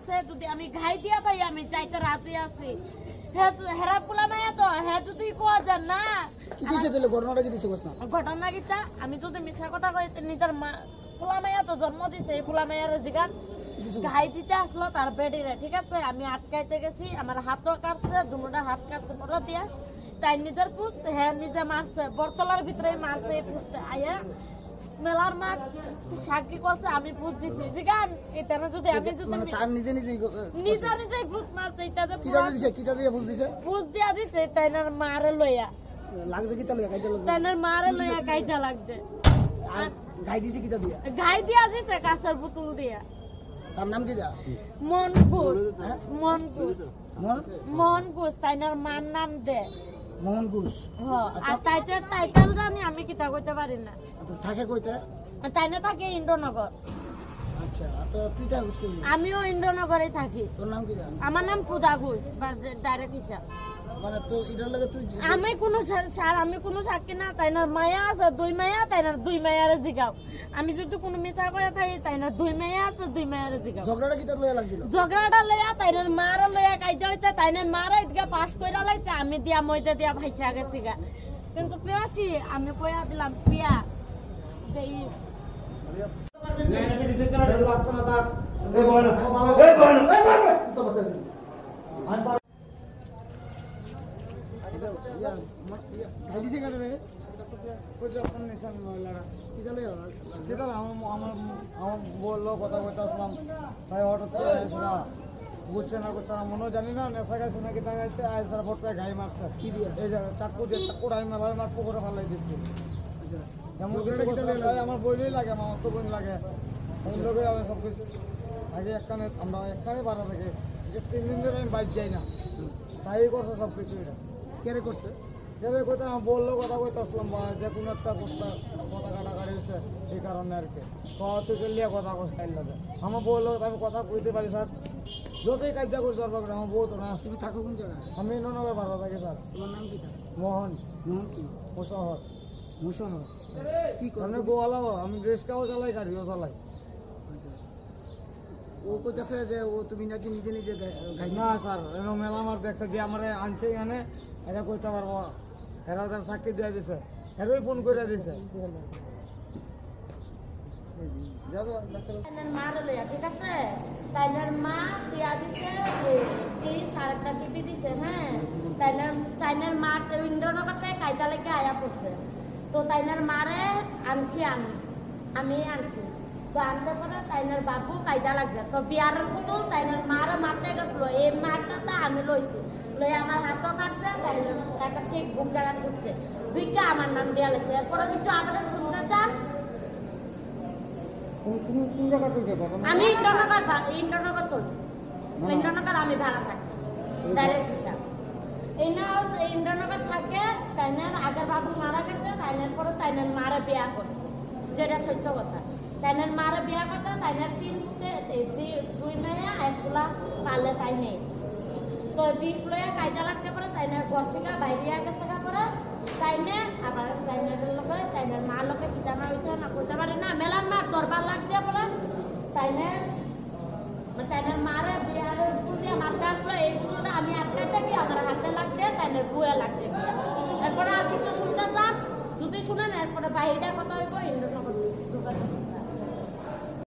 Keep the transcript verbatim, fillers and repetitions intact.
আছে যদি আমি ঘাই দিয়া পাই আমি যাইতে রাজি আছি হেরা পোলা মায়া তো হে যদি কোয়া যান না কি দিছে দিলে ঘটনাটা কি দিছে বসনা ঘটনা কিটা আমি যদি মিছা কথা কইতে নিজের মা পোলা মায়া তো জন্ম দিছে এই পোলা মায়ার জিগান ঘাই দিতে আসলো তার বেডিরে ঠিক আছে আমি আটকাইতে গেছি আমার হাতও কাটছে দুটা হাত কাটছে পড়া দিয়া তাই নিজের পুষ হ্যাঁ নিজে মারছে বরতলার ভিতরে মারছে এই পুষটা আয়া মেলার মাঠ সাক্ষী করছে আমি পুষ দিছি জিগান এটা না যদি আমি যদি মানে তার নিজে নিজে নিজে নিজে পুষ মারছে এটা যে কিটা দিছে কিটা দিয়ে পুষ দিছে পুষ দিয়া দিছে তাইনার মারে লইয়া লাগছে কিটা লইয়া কাইজা লাগছে তাইনার মারে লইয়া কাইজা লাগছে গাই দিছে কিটা দিয়া গাই দিয়া দিছে কাঁচের বোতল দিয়া তার নাম কি দা মনপুর মনপুর মন মন ঘোষ তাইনার মার নাম দে মোহন ঘোষ হ্যাঁ আর টাইটেল টাইটেল জানি আমি কিটা কইতে পারি না থাকে কইতে তাইনা থাকে ইন্দ্রনগর আচ্ছা তো তুই তা ঘোষ কই আমিও ইন্দ্রনগরে থাকি তোর নাম কি দা আমার নাম পূজা ঘোষ ডাইরেক্ট হিসাব মানে তো ইডার লাগে তুই আমি কোনো স্যার আমি কোনো সাক্ষী না তাইনার মায়া আছে দুই মায়া তাইনার দুই মায়ারে জিগাও আমি যদি কোনো মিছা করে থাকি তাইনার দুই মায়া আছে দুই মায়ারে জিগাও ঝগড়াটা কিটা লইয়া লাগছিল ঝগড়াটা লইয়া তাইনার মারা লইয়া কাইজা হইছে তাইনার মারা এদিকে পাস কইরা লাইছে আমি দিয়া মইতে দিয়া ভাইসা গেছি গা কিন্তু পেয়াসি আমি কইয়া দিলাম পিয়া দেই বললো কথা কইতে আসলাম তাই হঠাৎ করে আসরা বুঝছে না করছে না মনে জানি না নেশা গেছে নাকি দেখা যাচ্ছে আয়সার ভোট করে গাই মারছে কি দিয়ে এই যে চাকু দিয়ে চাকুটা আমি মেলার মাঠ পুকুরে ফালাই দিচ্ছি যেমন আমার বইই লাগে আমার তো বই লাগে ওই লোকে আমি সব কিছু আগে একখানে আমরা একখানে বাড়া থেকে তিন দিন ধরে আমি বাইক যাই না তাই করছে সব কিছু এটা কেরে করছে কেরে কইতে আমি বললো কথা কইতে আসলাম বা যে কোনো একটা কথা কথা কাটাকাটি হচ্ছে এই কারণে আর কি কথা তুই লিয়ে কথা কষ্টাই লাগে আমার বললো আমি কথা কইতে পারি স্যার যতই কার্যা করতে পারবো আমার বউ তো না তুমি থাকো কোন জায়গায় আমি ইন্দ্রনগর বাড়া থাকি স্যার তোমার নাম কি থাকে মোহন মোহন কি মুশহর মুশহর কি করে আমি গোয়ালাও আমি রিক্সাও চালাই গাড়িও চালাই ও কইতাছে যে ও তুমি নাকি নিজে নিজে গাই না স্যার এনো মেলা আমার দেখছে যে আমারে আনছে এখানে এটা কইতে পারবো এরা তার সাক্ষী দিয়ে দিছে এরই ফোন করে দিছে তাইনার মারে লইয়া ঠিক আছে তাইনার মা দিয়া দিছে এই সাড়ে টিপি দিছে হ্যাঁ তাইনার তাইনার মা ইন্দ্রনগর থেকে কায়দা লেগে আয়া পড়ছে তো তাইনার মারে আনছি আমি আমি আনছি তো আনতে পরে তাইনার বাবু কায়দা লাগছে তো বিয়ারের পুতুল তাইনার মারে মারতে গেছিল এই মারটা আমি লইছি লই আমার হাতও কাটছে তাইনার একটা ঠিক বুক জায়গা ঢুকছে দুইটা আমার নাম দেওয়া লাগছে এরপরে কিছু আবার শুনতে চান আমি ইন্দ্রনগর ইন্দ্রনগর চলি ইন্দ্রনগর আমি ভাড়া থাকি ডাইরেক্ট হিসাব এই না ইন্দ্রনগর থাকে তাইনার আগের বাবু মারা গেছে তাইনার পরে তাইনার মারা বিয়া করছে যেটা সত্য কথা তাইনার মারা বিয়া করতে তাইনার তিন দুই মেয়া এক পোলা পালে তাই নেই তো ডিস লইয়া কায়দা লাগতে পারে তাইনার ঘর থেকে বাইরে গেছে পরে তাইনে আবার তাইনার লোকে তাইনার মা লোকে ঠিকানা হয়েছে না কইতে পারে না মেলার মার দরবার লাগছে বলে তাইনে তাইনার মারে বিয়ারে বুতুল দিয়ে মারতে আসলো এই বুতুলটা আমি আটকাই থাকি আমার হাতে লাগছে তাইনার বুয়ে লাগছে এরপরে আর কিছু শুনতে চান যদি শুনেন এরপরে বাইরেটা কথা হইব ইন্দ্রনগর